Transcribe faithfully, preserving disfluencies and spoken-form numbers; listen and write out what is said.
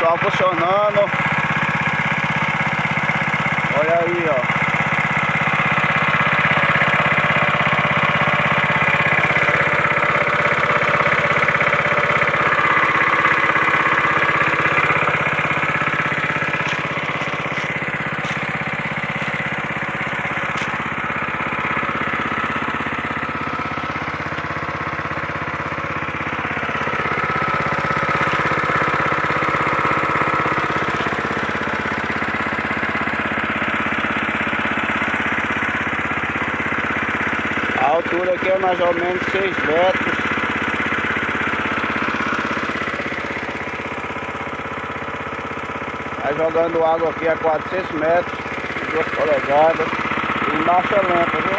pessoal, funcionando. Olha aí, ó. A altura aqui é mais ou menos seis metros. Tá jogando água aqui a quatrocentos metros, duas polegadas, em marcha lenta, viu?